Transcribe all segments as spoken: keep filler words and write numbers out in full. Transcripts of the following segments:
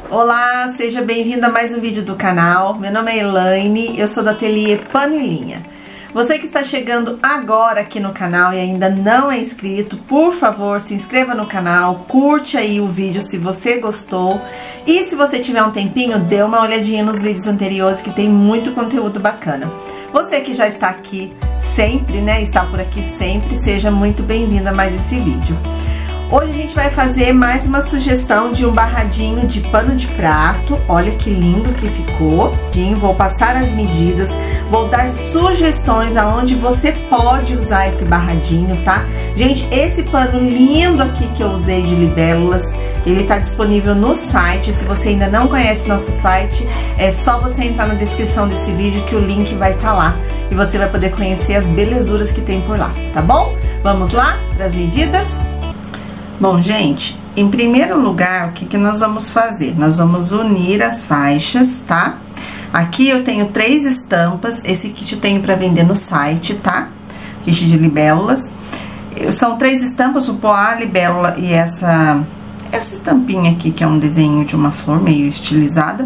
Olá, seja bem-vinda a mais um vídeo do canal. Meu nome é Elaine, eu sou do ateliê Pano e Linha. Você que está chegando agora aqui no canal e ainda não é inscrito, por favor, se inscreva no canal, curte aí o vídeo se você gostou. E se você tiver um tempinho, dê uma olhadinha nos vídeos anteriores que tem muito conteúdo bacana. Você que já está aqui sempre, né, está por aqui sempre, seja muito bem-vinda a mais esse vídeo. Hoje a gente vai fazer mais uma sugestão de um barradinho de pano de prato. Olha que lindo que ficou. Vou passar as medidas, vou dar sugestões aonde você pode usar esse barradinho, tá? Gente, esse pano lindo aqui que eu usei de libélulas, ele tá disponível no site. Se você ainda não conhece nosso site, é só você entrar na descrição desse vídeo que o link vai estar lá. E você vai poder conhecer as belezuras que tem por lá, tá bom? Vamos lá para as medidas? Bom, gente, em primeiro lugar, o que que nós vamos fazer? Nós vamos unir as faixas, tá? Aqui eu tenho três estampas, esse kit eu tenho para vender no site, tá? Kit de libélulas. São três estampas, o poá, a libélula e essa, essa estampinha aqui, que é um desenho de uma flor meio estilizada.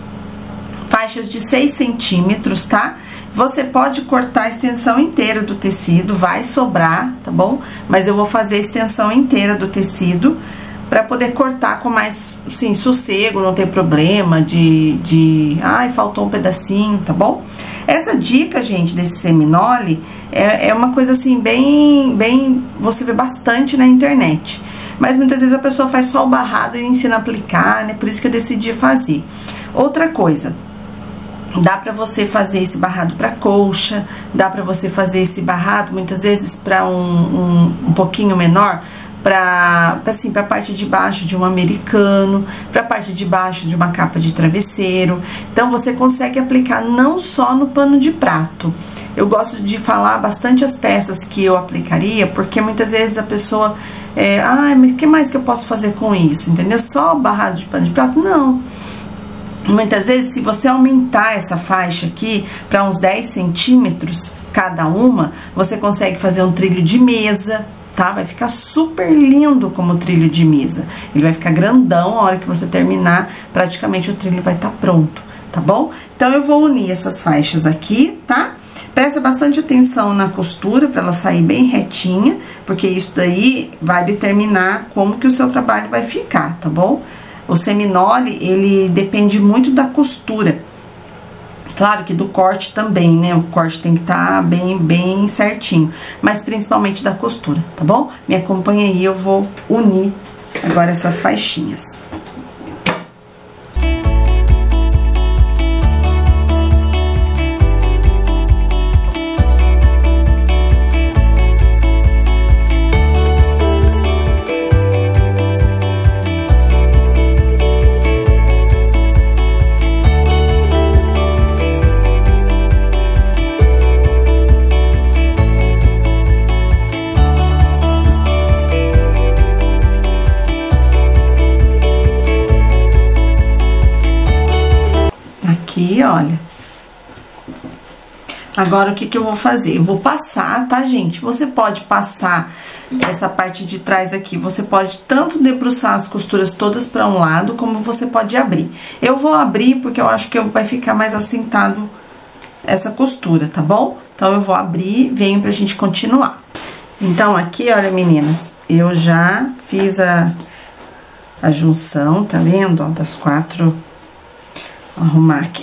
Faixas de seis centímetros, tá? Você pode cortar a extensão inteira do tecido, vai sobrar, tá bom? Mas eu vou fazer a extensão inteira do tecido para poder cortar com mais, assim, sossego, não ter problema de, de... Ai, faltou um pedacinho, tá bom? Essa dica, gente, desse seminole é, é uma coisa, assim, bem, bem... Você vê bastante na internet. Mas muitas vezes a pessoa faz só o barrado e ensina a aplicar, né? Por isso que eu decidi fazer. Outra coisa... Dá pra você fazer esse barrado pra colcha, dá pra você fazer esse barrado, muitas vezes, pra um, um, um pouquinho menor, pra, assim, pra parte de baixo de um americano, pra parte de baixo de uma capa de travesseiro. Então, você consegue aplicar não só no pano de prato. Eu gosto de falar bastante as peças que eu aplicaria, porque muitas vezes a pessoa... É, ah, mas o que mais que eu posso fazer com isso, entendeu? Só barrado de pano de prato? Não. Muitas vezes, se você aumentar essa faixa aqui para uns dez centímetros cada uma, você consegue fazer um trilho de mesa, tá? Vai ficar super lindo como trilho de mesa. Ele vai ficar grandão, a hora que você terminar, praticamente o trilho vai estar pronto, tá bom? Então, eu vou unir essas faixas aqui, tá? Presta bastante atenção na costura para ela sair bem retinha, porque isso daí vai determinar como que o seu trabalho vai ficar, tá bom? O seminole, ele depende muito da costura. Claro que do corte também, né? O corte tem que estar bem, bem certinho. Mas principalmente da costura, tá bom? Me acompanha aí, eu vou unir agora essas faixinhas. Aqui, olha. Agora, o que que eu vou fazer? Eu vou passar, tá, gente? Você pode passar essa parte de trás aqui. Você pode tanto debruçar as costuras todas para um lado, como você pode abrir. Eu vou abrir porque eu acho que vai ficar mais assentado essa costura, tá bom? Então, eu vou abrir, venho pra gente continuar. Então, aqui, olha, meninas, eu já fiz a, a junção, tá vendo? Ó, das quatro... Vou arrumar aqui.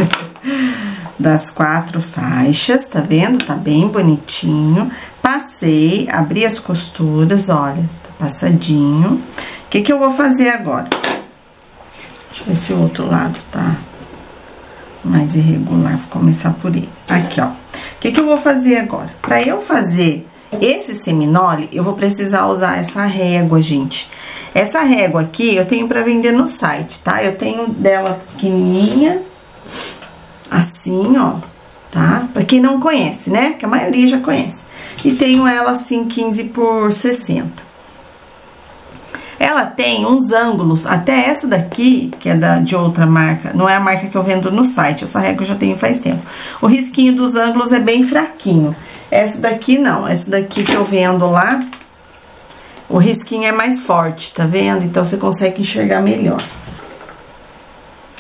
Das quatro faixas, tá vendo? Tá bem bonitinho. Passei, abri as costuras, olha, tá passadinho. O que que eu vou fazer agora? Deixa eu ver se o outro lado tá mais irregular. Vou começar por ele. Aqui, ó. O que que eu vou fazer agora? Pra eu fazer esse seminole, eu vou precisar usar essa régua, gente. Essa régua aqui, eu tenho pra vender no site, tá? Eu tenho dela pequenininha, assim, ó, tá? Pra quem não conhece, né? Que a maioria já conhece. E tenho ela, assim, quinze por sessenta. Ela tem uns ângulos, até essa daqui, que é da, de outra marca, não é a marca que eu vendo no site, essa régua eu já tenho faz tempo. O risquinho dos ângulos é bem fraquinho. Essa daqui não, essa daqui que eu vendo lá, o risquinho é mais forte, tá vendo? Então, você consegue enxergar melhor.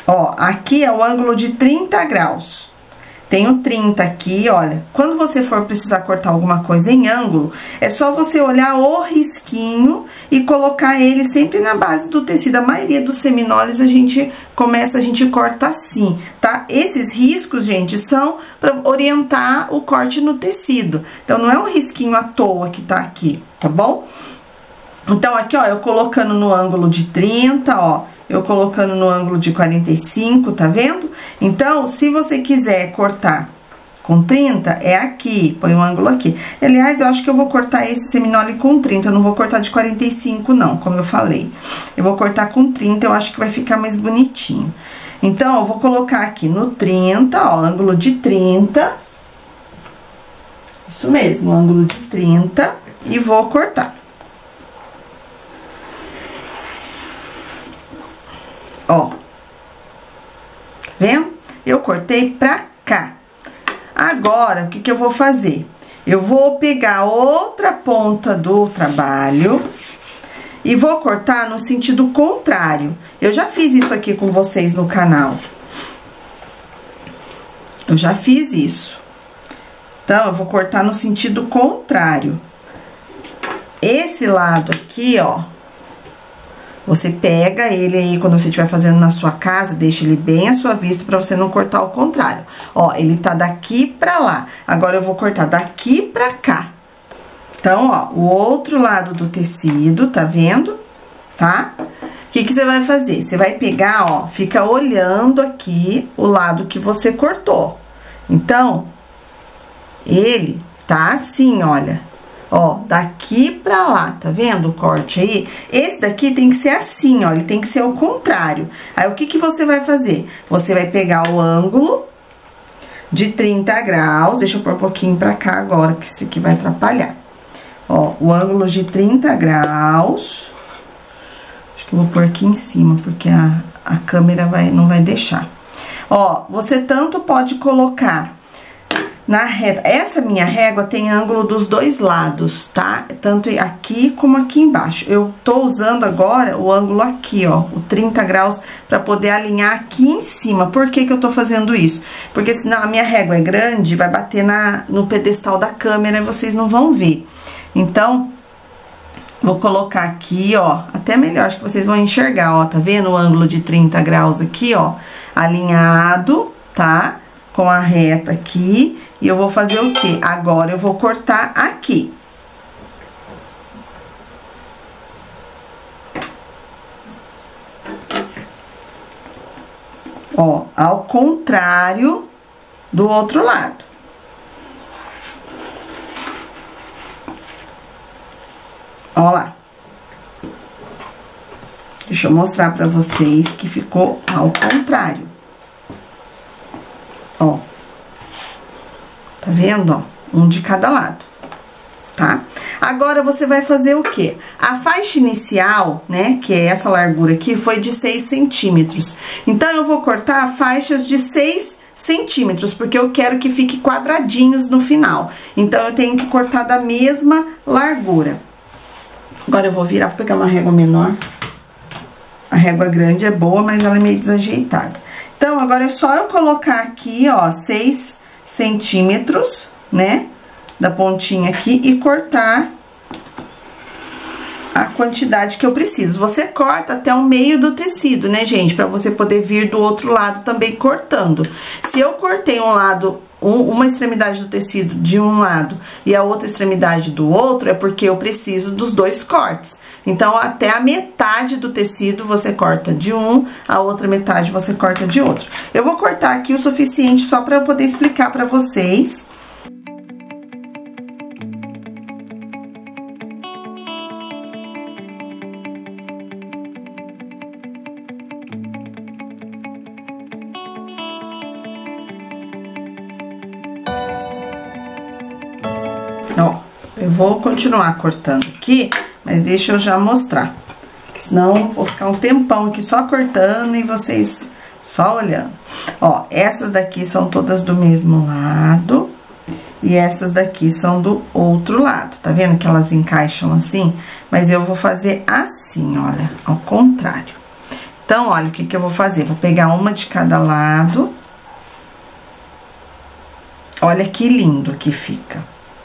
Ó, aqui é o ângulo de trinta graus. Tenho trinta aqui, olha. Quando você for precisar cortar alguma coisa em ângulo, é só você olhar o risquinho e colocar ele sempre na base do tecido. A maioria dos seminoles a gente começa, a gente corta assim, tá? Esses riscos, gente, são para orientar o corte no tecido. Então, não é um risquinho à toa que tá aqui, tá bom? Então, aqui, ó, eu colocando no ângulo de trinta, ó, eu colocando no ângulo de quarenta e cinco, tá vendo? Então, se você quiser cortar com trinta, é aqui, põe um ângulo aqui. Aliás, eu acho que eu vou cortar esse seminole com trinta, eu não vou cortar de quarenta e cinco, não, como eu falei. Eu vou cortar com trinta, eu acho que vai ficar mais bonitinho. Então, eu vou colocar aqui no trinta, ó, ângulo de trinta. Isso mesmo, ângulo de trinta, e vou cortar. Ó, tá vendo? Eu cortei pra cá. Agora, o que que eu vou fazer? Eu vou pegar outra ponta do trabalho e vou cortar no sentido contrário. Eu já fiz isso aqui com vocês no canal. Eu já fiz isso. Então, eu vou cortar no sentido contrário. Esse lado aqui, ó, você pega ele aí, quando você estiver fazendo na sua casa, deixa ele bem à sua vista pra você não cortar ao contrário. Ó, ele tá daqui pra lá. Agora, eu vou cortar daqui pra cá. Então, ó, o outro lado do tecido, tá vendo? Tá? O que que você vai fazer? Você vai pegar, ó, fica olhando aqui o lado que você cortou. Então, ele tá assim, olha. Ó, daqui pra lá, tá vendo o corte aí? Esse daqui tem que ser assim, ó, ele tem que ser ao contrário. Aí, o que que você vai fazer? Você vai pegar o ângulo de trinta graus, deixa eu pôr um pouquinho pra cá agora, que isso aqui vai atrapalhar. Ó, o ângulo de trinta graus, acho que eu vou pôr aqui em cima, porque a, a câmera vai, não vai deixar. Ó, você tanto pode colocar na reta, essa minha régua tem ângulo dos dois lados, tá? Tanto aqui como aqui embaixo. Eu tô usando agora o ângulo aqui, ó, o trinta graus, pra poder alinhar aqui em cima. Por que que eu tô fazendo isso? Porque senão a minha régua é grande, vai bater na, no pedestal da câmera e vocês não vão ver. Então, vou colocar aqui, ó, até melhor, acho que vocês vão enxergar, ó, tá vendo o ângulo de trinta graus aqui, ó, alinhado, tá? Com a reta aqui. E eu vou fazer o quê? Agora, eu vou cortar aqui. Ó, ao contrário do outro lado. Ó lá. Deixa eu mostrar pra vocês que ficou ao contrário. Ó. Tá vendo, ó? Um de cada lado, tá? Agora, você vai fazer o quê? A faixa inicial, né, que é essa largura aqui, foi de seis centímetros. Então, eu vou cortar faixas de seis centímetros, porque eu quero que fique quadradinhos no final. Então, eu tenho que cortar da mesma largura. Agora, eu vou virar, vou pegar uma régua menor. A régua grande é boa, mas ela é meio desajeitada. Então, agora é só eu colocar aqui, ó, seis centímetros, né, da pontinha aqui e cortar a quantidade que eu preciso. Você corta até o meio do tecido, né, gente, pra você poder vir do outro lado também cortando. Se eu cortei um lado, um, uma extremidade do tecido de um lado e a outra extremidade do outro, é porque eu preciso dos dois cortes. Então, até a metade do tecido você corta de um, a outra metade você corta de outro. Eu vou cortar aqui o suficiente só para eu poder explicar para vocês. Ó, eu vou continuar cortando aqui, mas deixa eu já mostrar, porque senão eu vou ficar um tempão aqui só cortando e vocês só olhando. Ó, essas daqui são todas do mesmo lado e essas daqui são do outro lado, tá vendo que elas encaixam assim? Mas eu vou fazer assim, olha, ao contrário. Então, olha o que que eu vou fazer. Vou pegar uma de cada lado. Olha que lindo que fica.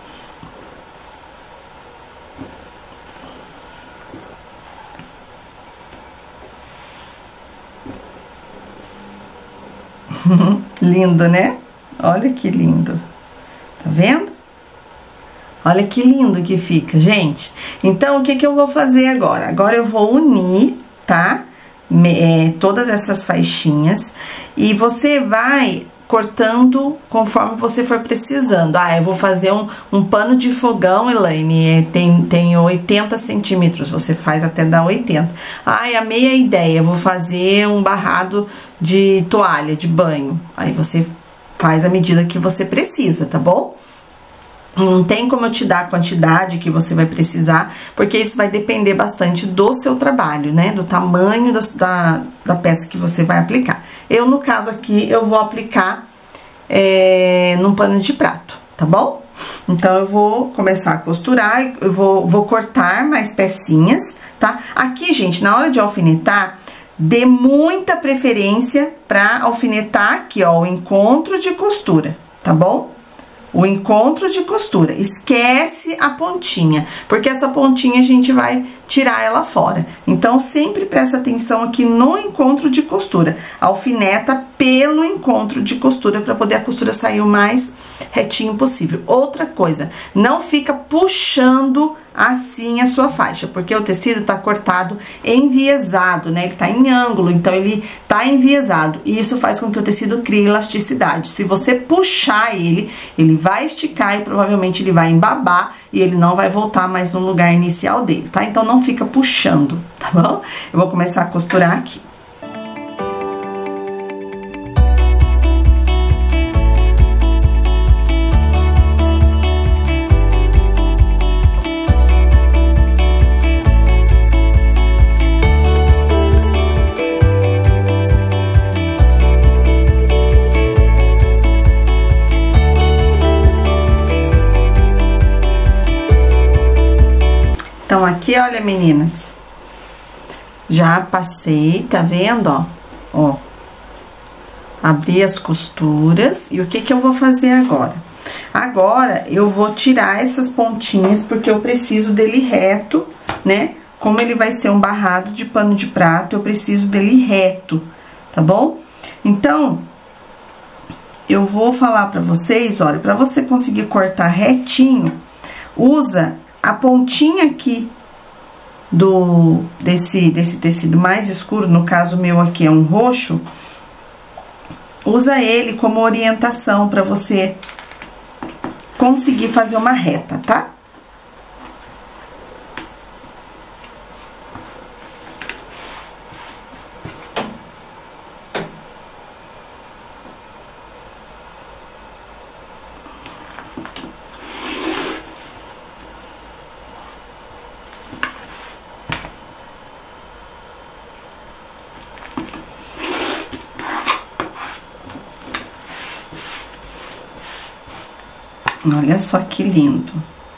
Lindo, né? Olha que lindo. Tá vendo? Olha que lindo que fica, gente. Então, o que que eu vou fazer agora? Agora eu vou unir, tá? Me, é, todas essas faixinhas. E você vai cortando conforme você for precisando. Ah, eu vou fazer um, um pano de fogão, Elaine, é, tem, tem oitenta centímetros, você faz até dar oitenta. Ah, a meia ideia, eu vou fazer um barrado de toalha, de banho. Aí você faz a medida que você precisa, tá bom? Não tem como eu te dar a quantidade que você vai precisar, porque isso vai depender bastante do seu trabalho, né? Do tamanho da, da, da peça que você vai aplicar. Eu, no caso aqui, eu vou aplicar é, num pano de prato, tá bom? Então, eu vou começar a costurar, eu vou, vou cortar mais pecinhas, tá? Aqui, gente, na hora de alfinetar, dê muita preferência pra alfinetar aqui, ó, o encontro de costura, tá bom? O encontro de costura, esquece a pontinha, porque essa pontinha a gente vai tirar ela fora. Então, sempre presta atenção aqui no encontro de costura. Alfineta pelo encontro de costura, para poder a costura sair o mais retinho possível. Outra coisa, não fica puxando assim a sua faixa, porque o tecido tá cortado enviesado, né? Ele tá em ângulo, então ele tá enviesado, e isso faz com que o tecido crie elasticidade. Se você puxar ele, ele vai esticar e provavelmente ele vai embabar e ele não vai voltar mais no lugar inicial dele, tá? Então, não fica puxando, tá bom? Eu vou começar a costurar aqui. Então, aqui, olha, meninas, já passei, tá vendo, ó? Ó, abri as costuras, e o que que eu vou fazer agora? Agora, eu vou tirar essas pontinhas, porque eu preciso dele reto, né? Como ele vai ser um barrado de pano de prato, eu preciso dele reto, tá bom? Então, eu vou falar pra vocês, olha, pra você conseguir cortar retinho, usa a pontinha aqui do desse desse tecido mais escuro, no caso meu aqui é um roxo, usa ele como orientação para você conseguir fazer uma reta, tá? Olha só que lindo.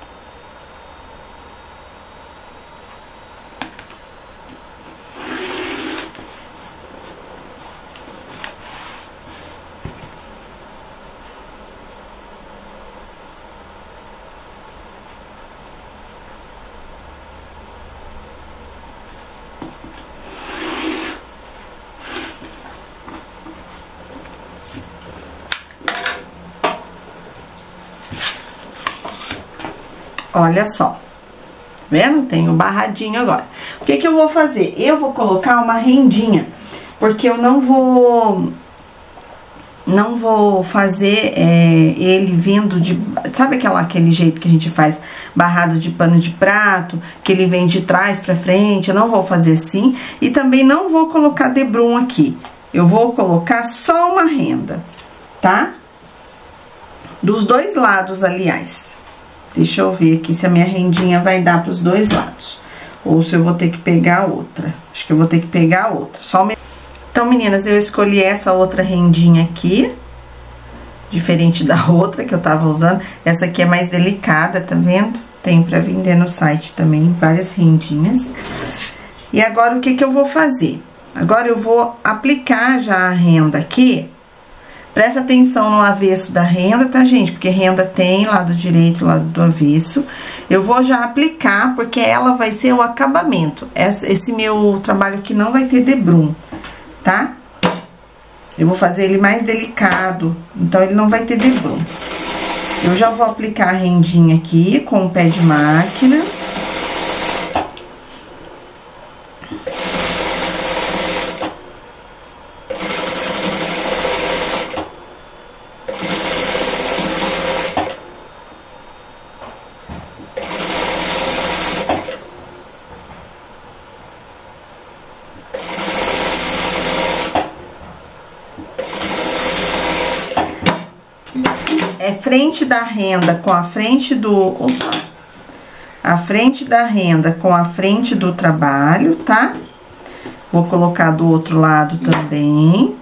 Olha só, vendo? Tem o barradinho agora. O que que eu vou fazer? Eu vou colocar uma rendinha, porque eu não vou... Não vou fazer é, ele vindo de... Sabe aquela, aquele jeito que a gente faz barrado de pano de prato? Que ele vem de trás pra frente, eu não vou fazer assim. E também não vou colocar debrum aqui. Eu vou colocar só uma renda, tá? Dos dois lados, aliás. Deixa eu ver aqui se a minha rendinha vai dar pros dois lados. Ou se eu vou ter que pegar outra. Acho que eu vou ter que pegar outra. Só me... Então, meninas, eu escolhi essa outra rendinha aqui. Diferente da outra que eu tava usando. Essa aqui é mais delicada, tá vendo? Tem pra vender no site também, várias rendinhas. E agora, o que que eu vou fazer? Agora eu vou aplicar já a renda aqui. Presta atenção no avesso da renda, tá, gente? Porque renda tem lado direito e lado do avesso. Eu vou já aplicar, porque ela vai ser o acabamento. Esse meu trabalho aqui não vai ter debrum, tá? Eu vou fazer ele mais delicado, então ele não vai ter debrum. Eu já vou aplicar a rendinha aqui com o pé de máquina. É frente da renda com a frente do... Opa! A frente da renda com a frente do trabalho, tá? Vou colocar do outro lado também.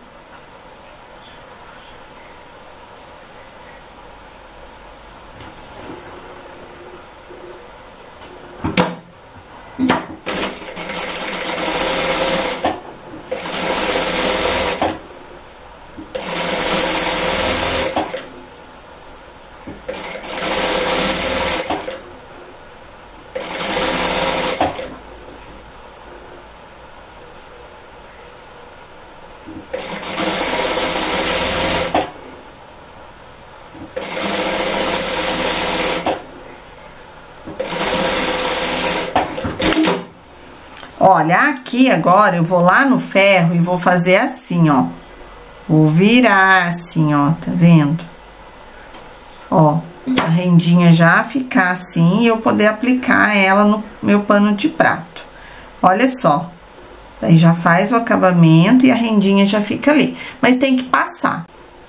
Olha, aqui agora eu vou lá no ferro e vou fazer assim, ó. Vou virar assim, ó, tá vendo? Ó, a rendinha já ficar assim e eu poder aplicar ela no meu pano de prato. Olha só. Daí já faz o acabamento e a rendinha já fica ali. Mas tem que passar.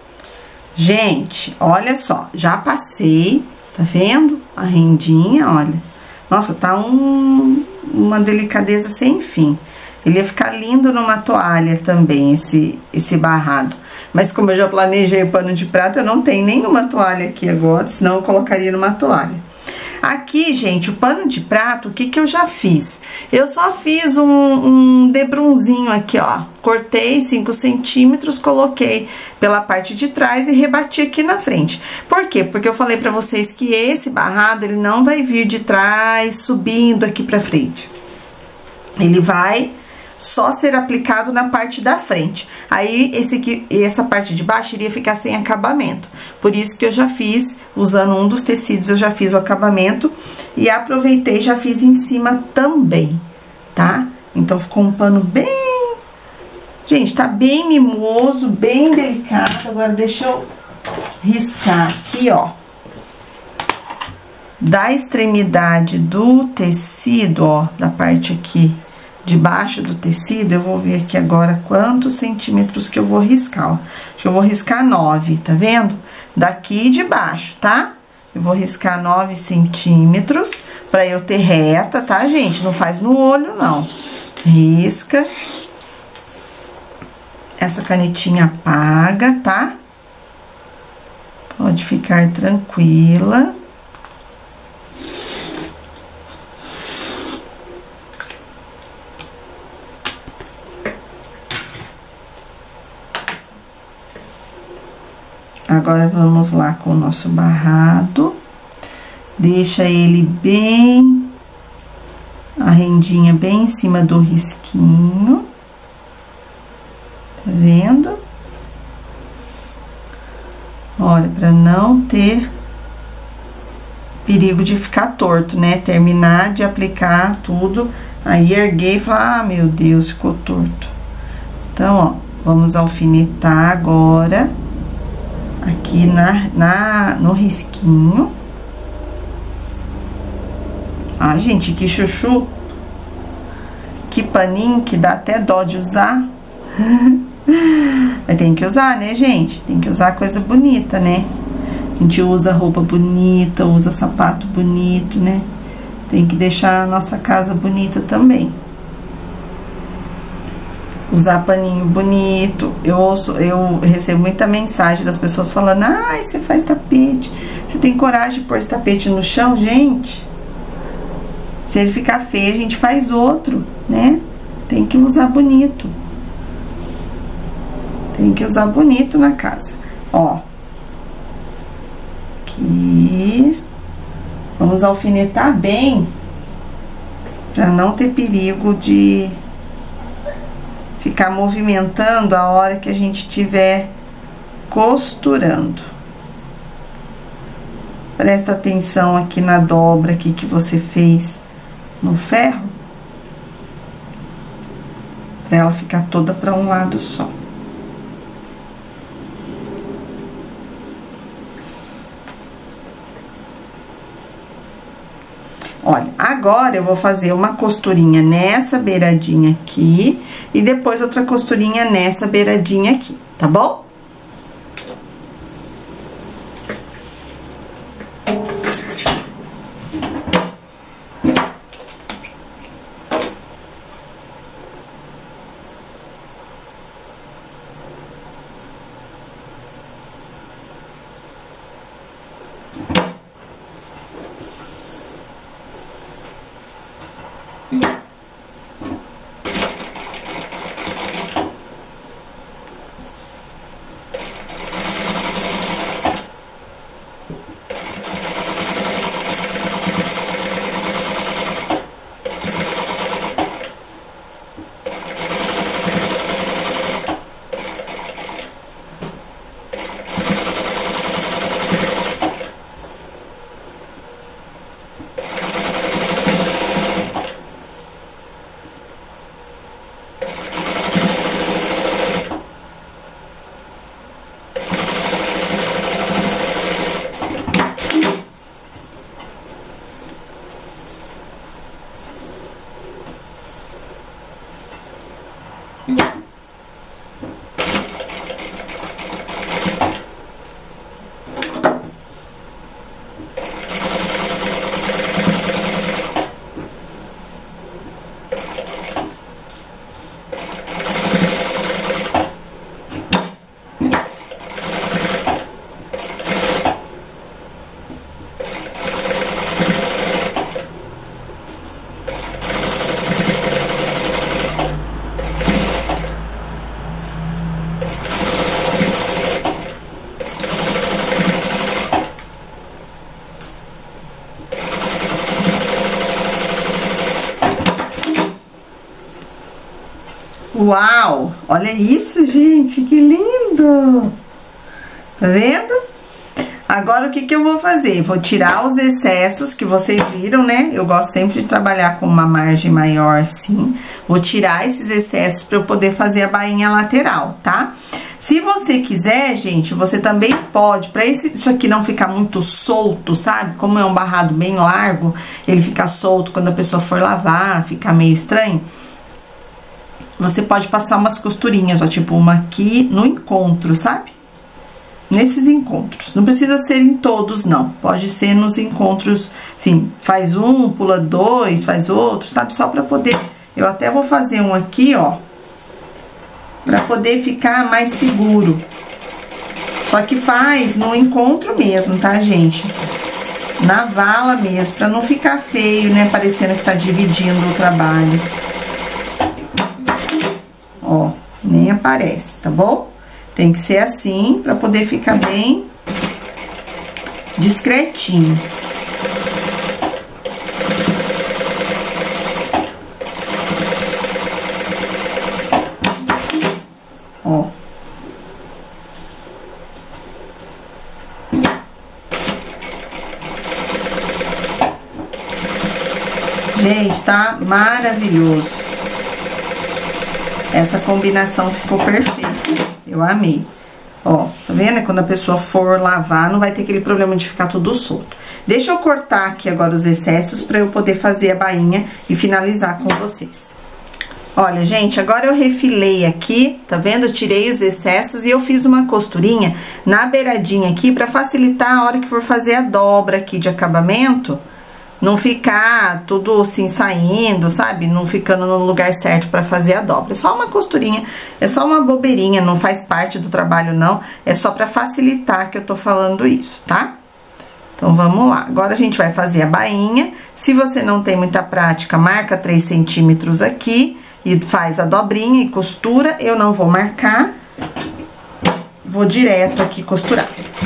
Gente, olha só, já passei, tá vendo? A rendinha, olha. Nossa, tá um, uma delicadeza sem fim. Ele ia ficar lindo numa toalha também, esse, esse barrado. Mas como eu já planejei o pano de prato, eu não tenho nenhuma toalha aqui agora, senão eu colocaria numa toalha. Aqui, gente, o pano de prato, o que que eu já fiz? Eu só fiz um, um debrunzinho aqui, ó. Cortei cinco centímetros, coloquei pela parte de trás e rebati aqui na frente. Por quê? Porque eu falei pra vocês que esse barrado, ele não vai vir de trás, subindo aqui pra frente. Ele vai só ser aplicado na parte da frente. Aí, esse aqui, essa parte de baixo iria ficar sem acabamento. Por isso que eu já fiz, usando um dos tecidos, eu já fiz o acabamento. E aproveitei, já fiz em cima também, tá? Então, ficou um pano bem... Gente, tá bem mimoso, bem delicado. Agora, deixa eu riscar aqui, ó. Da extremidade do tecido, ó, da parte aqui debaixo do tecido, eu vou ver aqui agora quantos centímetros que eu vou riscar, ó. Acho que eu vou riscar nove, tá vendo? Daqui de baixo, tá? Eu vou riscar nove centímetros pra eu ter reta, tá, gente? Não faz no olho, não. Risca. Essa canetinha apaga, tá? Pode ficar tranquila. Agora, vamos lá com o nosso barrado. Deixa ele bem... A rendinha bem em cima do risquinho. Tá vendo? Olha, pra não ter perigo de ficar torto, né? Terminar de aplicar tudo, aí erguei e falar, ah, meu Deus, ficou torto. Então, ó, vamos alfinetar agora... Aqui na, na, no risquinho. Ah, gente, que chuchu. Que paninho que dá até dó de usar. Mas tem que usar, né, gente? Tem que usar coisa bonita, né? A gente usa roupa bonita, usa sapato bonito, né? Tem que deixar a nossa casa bonita também. Usar paninho bonito. Eu ouço, eu recebo muita mensagem das pessoas falando, ai, você faz tapete. Você tem coragem de pôr esse tapete no chão? Gente, se ele ficar feio, a gente faz outro, né? Tem que usar bonito. Tem que usar bonito na casa. Ó. Aqui. Vamos alfinetar bem, pra não ter perigo de ficar movimentando a hora que a gente estiver costurando. Presta atenção aqui na dobra aqui que você fez no ferro, pra ela ficar toda para um lado só. Olha, agora eu vou fazer uma costurinha nessa beiradinha aqui e depois outra costurinha nessa beiradinha aqui, tá bom? Uau! Olha isso, gente, que lindo! Tá vendo? Agora, o que que eu vou fazer? Vou tirar os excessos que vocês viram, né? Eu gosto sempre de trabalhar com uma margem maior assim. Vou tirar esses excessos para eu poder fazer a bainha lateral, tá? Se você quiser, gente, você também pode, para isso aqui não ficar muito solto, sabe? Como é um barrado bem largo, ele fica solto quando a pessoa for lavar, fica meio estranho. Você pode passar umas costurinhas, ó, tipo uma aqui no encontro, sabe? Nesses encontros. Não precisa ser em todos, não. Pode ser nos encontros, sim, faz um, pula dois, faz outro, sabe? Só pra poder... Eu até vou fazer um aqui, ó, pra poder ficar mais seguro. Só que faz no encontro mesmo, tá, gente? Na vala mesmo, pra não ficar feio, né? Parecendo que tá dividindo o trabalho. Ó, nem aparece, tá bom? Tem que ser assim, pra poder ficar bem discretinho. Ó. Gente, tá maravilhoso. Essa combinação ficou perfeita. Eu amei. Ó, tá vendo? Quando a pessoa for lavar, não vai ter aquele problema de ficar tudo solto. Deixa eu cortar aqui agora os excessos pra eu poder fazer a bainha e finalizar com vocês. Olha, gente, agora eu refilei aqui, tá vendo? Eu tirei os excessos e eu fiz uma costurinha na beiradinha aqui pra facilitar a hora que for fazer a dobra aqui de acabamento. Não ficar tudo assim saindo, sabe? Não ficando no lugar certo pra fazer a dobra. É só uma costurinha, é só uma bobeirinha, não faz parte do trabalho não. É só pra facilitar que eu tô falando isso, tá? Então, vamos lá. Agora, a gente vai fazer a bainha. Se você não tem muita prática, marca três centímetros aqui e faz a dobrinha e costura. Eu não vou marcar, vou direto aqui costurar.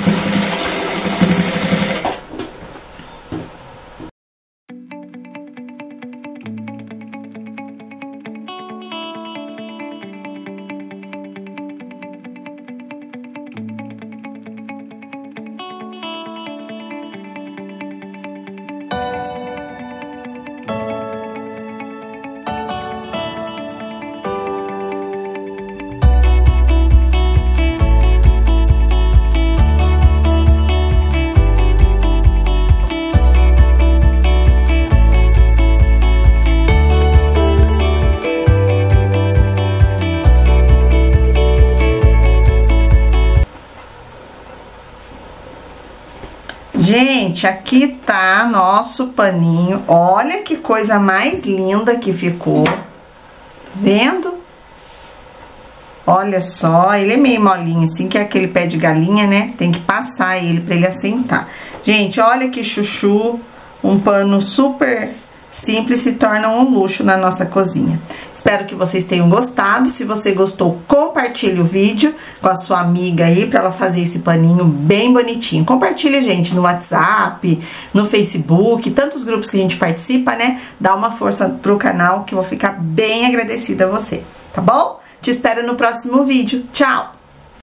Gente, aqui tá nosso paninho. Olha que coisa mais linda que ficou. Vendo? Olha só, ele é meio molinho assim, que é aquele pé de galinha, né? Tem que passar ele pra ele assentar. Gente, olha que chuchu. Um pano super simples se torna um luxo na nossa cozinha. Espero que vocês tenham gostado. Se você gostou, compartilhe o vídeo com a sua amiga aí para ela fazer esse paninho bem bonitinho. Compartilhe, gente, no WhatsApp, no Facebook, tantos grupos que a gente participa, né? Dá uma força pro canal que eu vou ficar bem agradecida a você, tá bom? Te espero no próximo vídeo. Tchau!